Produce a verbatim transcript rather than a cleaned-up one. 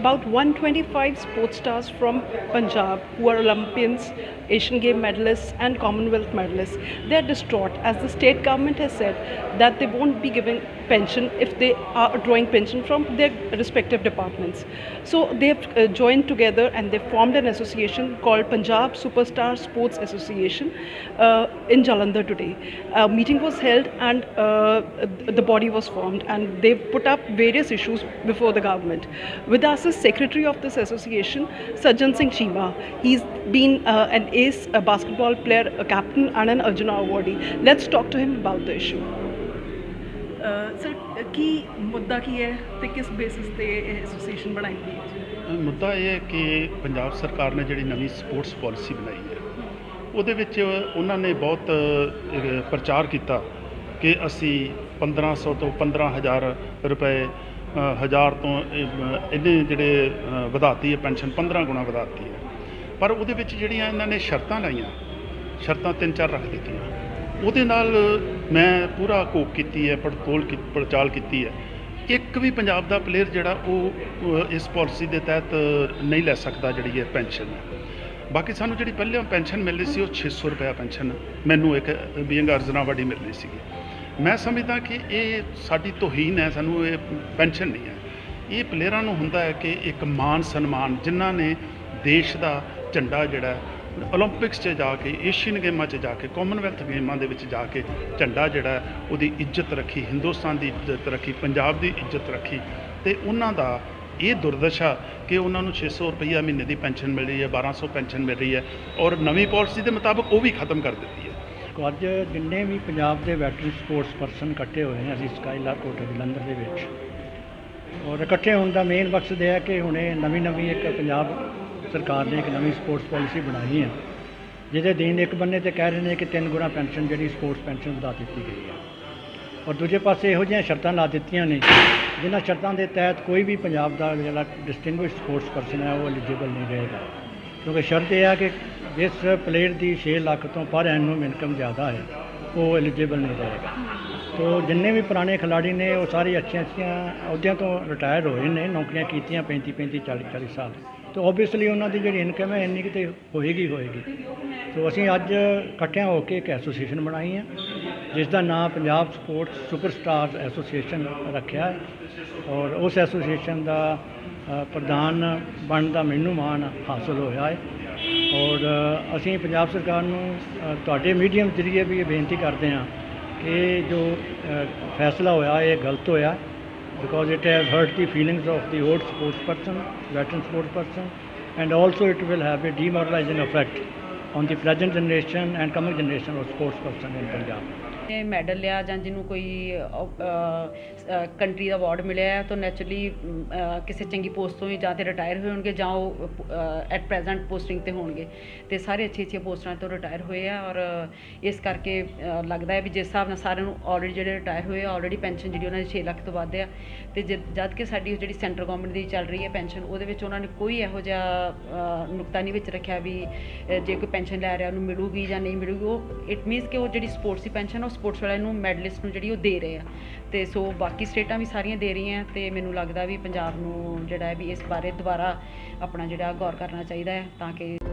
about one hundred twenty-five sports stars from Punjab who are Olympians, Asian Game medalists and Commonwealth medalists. They are distraught as the state government has said that they won't be giving pension if they are drawing pension from their respective departments. So they have uh, joined together and they formed an association called Punjab Superstar Sports Association uh, in Jalandhar today. A meeting was held and uh, the body was formed and they put up various issues before the government. With us is secretary of this association, Sardar Singh Chima. He's been uh, an ace a basketball player, a captain and an Arjuna awardee. Let's talk to him about the issue. Sir की मुद्दा की है ते किस basis ते association बनाई गई? मुद्दा ये है कि पंजाब सरकार ने जिहड़ी नवीं स्पोर्ट्स पॉलिसी बनाई है ਉਹਦੇ ਵਿੱਚ ਉਹਨਾਂ ਨੇ ਬਹੁਤ ਪ੍ਰਚਾਰ ਕੀਤਾ ਕਿ ਅਸੀਂ ਪੰਦਰਾਂ ਸੌ ਤੋਂ ਪੰਦਰਾਂ ਹਜ਼ਾਰ ਰੁਪਏ ਹਜ਼ਾਰ ਤੋਂ ਇਹਨੇ ਜਿਹੜੇ ਵਧਾਤੀ ਹੈ ਪੈਨਸ਼ਨ ਪੰਦਰਾਂ ਗੁਣਾ ਵਧਾਤੀ ਹੈ। ਪਰ ਉਹਦੇ ਵਿੱਚ ਜਿਹੜੀਆਂ ਇਹਨਾਂ ਨੇ ਸ਼ਰਤਾਂ ਲਾਈਆਂ, ਸ਼ਰਤਾਂ ਤਿੰਨ ਚਾਰ ਰੱਖ ਦਿੱਤੀਆਂ। ਉਹਦੇ ਨਾਲ ਮੈਂ ਪੂਰਾ ਘੋਖ ਕੀਤੀ ਹੈ, ਪੜਤੋਲ ਕੀ ਪੜਚਾਲ ਕੀਤੀ ਹੈ। ਇੱਕ ਵੀ ਪੰਜਾਬ ਦਾ ਪਲੇਅਰ ਜਿਹੜਾ ਉਹ ਇਸ ਪਾਲਿਸੀ ਦੇ ਤਹਿਤ ਨਹੀਂ ਲੈ ਸਕਦਾ ਜਿਹੜੀ ਹੈ ਪੈਨਸ਼ਨ। ਬਾਕੀ ਸਾਨੂੰ ਜਿਹੜੀ ਪਹਿਲਾਂ ਪੈਨਸ਼ਨ ਮਿਲ ਰਹੀ ਸੀ ਉਹ ਛੇ ਸੌ ਰੁਪਇਆ ਪੈਨਸ਼ਨ ਮੈਨੂੰ ਇੱਕ ਬੀਇੰਗ ਅਰਜਨਾ ਅਵਾਰਡੀ ਮਿਲ ਰਹੀ ਸੀਗੀ। ਮੈਂ ਸਮਝਦਾ ਕਿ ਇਹ ਸਾਡੀ ਤੋਹੀਨ ਹੈ, ਸਾਨੂੰ ਇਹ ਪੈਨਸ਼ਨ ਨਹੀਂ ਹੈ। ਇਹ ਪਲੇਅਰਾਂ ਨੂੰ ਹੁੰਦਾ ਹੈ ਕਿ ਇੱਕ ਮਾਨ ਸਨਮਾਨ, ਜਿਨ੍ਹਾਂ ਨੇ ਦੇਸ਼ ਦਾ ਝੰਡਾ ਜਿਹੜਾ ਓਲੰਪਿਕਸ 'ਚ ਜਾ ਕੇ, ਏਸ਼ੀਅਨ ਗੇਮਾਂ 'ਚ ਜਾ ਕੇ, ਕਾਮਨਵੈਲਥ ਗੇਮਾਂ ਦੇ ਵਿੱਚ ਜਾ ਕੇ ਝੰਡਾ ਜਿਹੜਾ ਉਹਦੀ ਇੱਜ਼ਤ ਰੱਖੀ, ਹਿੰਦੁਸਤਾਨ ਦੀ ਇੱਜ਼ਤ ਰੱਖੀ, ਪੰਜਾਬ ਦੀ ਇੱਜ਼ਤ ਰੱਖੀ। ਅਤੇ ਉਹਨਾਂ ਦਾ ਇਹ ਦੁਰਦਸ਼ਾ ਕਿ ਉਹਨਾਂ ਨੂੰ ਛੇ ਸੌ ਰੁਪਈਆ ਮਹੀਨੇ ਦੀ ਪੈਨਸ਼ਨ ਮਿਲ ਰਹੀ ਹੈ, ਬਾਰਾਂ ਸੌ ਪੈਨਸ਼ਨ ਮਿਲ ਰਹੀ ਹੈ ਔਰ ਨਵੀਂ ਪਾਲਿਸੀ ਦੇ ਮੁਤਾਬਕ ਉਹ ਵੀ ਖਤਮ ਕਰ ਦਿੱਤੀ ਹੈ। ਅੱਜ ਜਿੰਨੇ ਵੀ ਪੰਜਾਬ ਦੇ ਵੈਟਰਨ ਸਪੋਰਟਸ ਪਰਸਨ ਇਕੱਠੇ ਹੋਏ ਨੇ ਅਸੀਂ ਸਕਾਈਲਾਰਕ ਹੋਟਲ ਜਲੰਧਰ ਦੇ ਵਿੱਚ, ਔਰ ਇਕੱਠੇ ਹੋਣ ਦਾ ਮੇਨ ਮਕਸਦ ਇਹ ਹੈ ਕਿ ਹੁਣੇ ਨਵੀਂ ਨਵੀਂ ਇੱਕ ਪੰਜਾਬ ਸਰਕਾਰ ਨੇ ਇੱਕ ਨਵੀਂ ਸਪੋਰਟਸ ਪਾਲਿਸੀ ਬਣਾਈ ਹੈ, ਜਿਹਦੇ ਦੀਨ ਇੱਕ ਬੰਨੇ 'ਤੇ ਕਹਿ ਰਹੇ ਨੇ ਕਿ ਤਿੰਨ ਗੁਣਾ ਪੈਨਸ਼ਨ ਜਿਹੜੀ ਸਪੋਰਟਸ ਪੈਨਸ਼ਨ ਵਧਾ ਦਿੱਤੀ ਗਈ ਹੈ, ਔਰ ਦੂਜੇ ਪਾਸੇ ਇਹੋ ਜਿਹੀਆਂ ਸ਼ਰਤਾਂ ਲਾ ਦਿੱਤੀਆਂ ਨੇ ਜਿਨ੍ਹਾਂ ਸ਼ਰਤਾਂ ਦੇ ਤਹਿਤ ਕੋਈ ਵੀ ਪੰਜਾਬ ਦਾ ਜਿਹੜਾ ਡਿਸਟਿੰਗੁਇਸ਼ਡ ਸਪੋਰਟਸ ਪਰਸਨ ਹੈ ਉਹ ਐਲੀਜੀਬਲ ਨਹੀਂ ਰਹੇਗਾ। ਕਿਉਂਕਿ ਸ਼ਰਤ ਇਹ ਹੈ ਕਿ ਜਿਸ ਪਲੇਅਰ ਦੀ ਛੇ ਲੱਖ ਤੋਂ ਪਰ ਐਨੂਅਮ ਇਨਕਮ ਜ਼ਿਆਦਾ ਹੈ ਉਹ ਐਲੀਜੀਬਲ ਨਹੀਂ ਰਹੇਗਾ। ਤੋ ਜਿੰਨੇ ਵੀ ਪੁਰਾਣੇ ਖਿਲਾੜੀ ਨੇ ਉਹ ਸਾਰੇ ਅੱਛੀਆਂ ਅੱਛੀਆਂ ਅਹੁਦਿਆਂ ਤੋਂ ਰਿਟਾਇਰ ਹੋਏ ਨੇ, ਨੌਕਰੀਆਂ ਕੀਤੀਆਂ ਪੈਂਤੀ ਪੈਂਤੀ ਚਾਲੀ ਚਾਲੀ ਸਾਲ। ਤਾਂ ਓਬਵੀਅਸਲੀ ਉਹਨਾਂ ਦੀ ਜਿਹੜੀ ਇਨਕਮ ਹੈ ਇੰਨੀ ਕਿਤੇ ਹੋਏਗੀ ਹੋਏਗੀ ਸੋ ਅਸੀਂ ਅੱਜ ਇਕੱਠਿਆਂ ਹੋ ਕੇ ਇੱਕ ਐਸੋਸੀਏਸ਼ਨ ਬਣਾਈ ਹੈ ਜਿਸ ਦਾ ਨਾਮ ਪੰਜਾਬ ਸਪੋਰਟਸ ਸੁਪਰਸਟਾਰਸ ਐਸੋਸੀਏਸ਼ਨ ਰੱਖਿਆ ਹੈ, ਔਰ ਉਸ ਐਸੋਸੀਏਸ਼ਨ ਦਾ ਪ੍ਰਧਾਨ ਬਣਨ ਦਾ ਮੈਨੂੰ ਮਾਣ ਹਾਸਲ ਹੋਇਆ ਹੈ। ਔਰ ਅਸੀਂ ਪੰਜਾਬ ਸਰਕਾਰ ਨੂੰ ਤੁਹਾਡੇ ਮੀਡੀਅਮ ਜ਼ਰੀਏ ਵੀ ਇਹ ਬੇਨਤੀ ਕਰਦੇ ਹਾਂ ਕਿ ਜੋ ਫੈਸਲਾ ਹੋਇਆ ਇਹ ਗਲਤ ਹੋਇਆ, because it has hurt the feelings of the old sports person, veteran sports person, and also it will have a demoralizing effect on the present generation and coming generation of sports person in Punjab. Medal ਲਿਆ ਜਾਂ ਜਿਹਨੂੰ ਕੋਈ country ਦਾ award ਮਿਲਿਆ ਤਾਂ naturally ਕਿਸੇ ਚੰਗੀ post ਤੋਂ ਹੀ ਜਾਂ ਤਾਂ ਰਿਟਾਇਰ ਹੋਏ ਹੋਣਗੇ ਜਾਂ ਉਹ ਐਟ ਪ੍ਰੈਜ਼ੈਂਟ ਪੋਸਟਿੰਗ 'ਤੇ ਹੋਣਗੇ, ਅਤੇ ਸਾਰੇ ਅੱਛੀ ਅੱਛੀਆਂ ਪੋਸਟਾਂ ਤੋਂ ਰਿਟਾਇਰ ਹੋਏ ਆ। ਔਰ ਇਸ ਕਰਕੇ ਲੱਗਦਾ ਹੈ ਵੀ ਜਿਸ ਹਿਸਾਬ ਨਾਲ ਸਾਰਿਆਂ ਨੂੰ ਆਲਰੇਡੀ ਜਿਹੜੇ ਰਿਟਾਇਰ ਹੋਏ ਆ ਆਲਰੇਡੀ ਪੈਨਸ਼ਨ ਜਿਹੜੀ ਉਹਨਾਂ ਦੀ ਛੇ ਲੱਖ ਤੋਂ ਵੱਧ ਆ, ਅਤੇ ਜ ਜਦ ਕਿ ਸਾਡੀ ਜਿਹੜੀ ਸੈਂਟਰ ਗੌਰਮੈਂਟ ਦੀ ਚੱਲ ਰਹੀ ਹੈ ਪੈਨਸ਼ਨ ਉਹਦੇ ਵਿੱਚ ਉਹਨਾਂ ਨੇ ਕੋਈ ਇਹੋ ਜਿਹਾ ਨੁਕਤਾ ਨਹੀਂ ਵਿੱਚ ਰੱਖਿਆ ਵੀ ਜੇ ਕੋਈ ਪੈਨਸ਼ਨ ਲੈ ਰਿਹਾ ਉਹਨੂੰ ਮਿਲੂਗੀ ਜਾਂ ਨਹੀਂ ਮਿਲੂਗੀ। ਉਹ ਇਟ ਮੀਨਸ ਕਿ ਉਹ ਜਿਹੜੀ ਸਪੋਰਟਸ ਦੀ ਪੈਨਸ਼ਨ ਉਹ ਸਪੋਰਟਸ ਵਾਲਿਆਂ ਨੂੰ ਮੈਡਲਿਸਟ ਨੂੰ ਜਿਹੜੀ ਉਹ ਦੇ ਰਹੇ ਆ, ਅਤੇ ਸੋ ਬਾਕੀ ਸਟੇਟਾਂ ਵੀ ਸਾਰੀਆਂ ਦੇ ਰਹੀਆਂ। ਅਤੇ ਮੈਨੂੰ ਲੱਗਦਾ ਵੀ ਪੰਜਾਬ ਨੂੰ ਜਿਹੜਾ ਹੈ ਵੀ ਇਸ ਬਾਰੇ ਦੁਬਾਰਾ ਆਪਣਾ ਜਿਹੜਾ ਗੌਰ ਕਰਨਾ ਚਾਹੀਦਾ ਹੈ ਤਾਂ ਕਿ